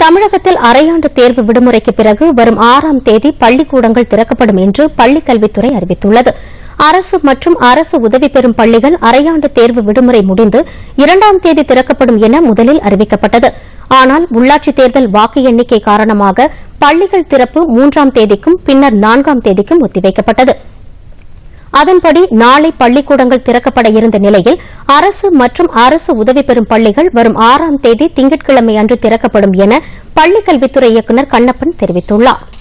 தமிழகத்தில் அரையாண்டு தேர்வு விடுமுறைக்கு பிறகு வரும் 6ஆம் தேதி பள்ளிக்கூடங்கள் திறக்கப்படும் என்று பள்ளிக்கல்வித்துறை அறிவித்துள்ளது. அரசு மற்றும் அரசு உதவி பெறும் பள்ளிகள் அரையாண்டு தேர்வு விடுமுறை முடிந்து 2ஆம் தேதி திறக்கப்படும் என முதலில் அறிவிக்கப்பட்டது. ஆனால் உள்ளாட்சித் தேர்தல் வாக்கு எண்ணிக்கை காரணமாக பள்ளிகள் திறப்பு 3ஆம் தேதிக்கும் பின்னர் 4ஆம் தேதிக்கும் ஒத்திவைக்கப்பட்டது. அதன்படி நாளை பள்ளிக்கூடங்கள் திறக்கப்பட இருந்த நிலையில் அரசு மற்றும் அரசு உதவி பெறும் பள்ளிகள் வரும் 6ஆம் தேதி திங்கட்கிழமை அன்று திறக்கப்படும் என பள்ளிக்கல்வித்துறை இயக்குநர் கண்ணப்பன் தெரிவித்துள்ளார்.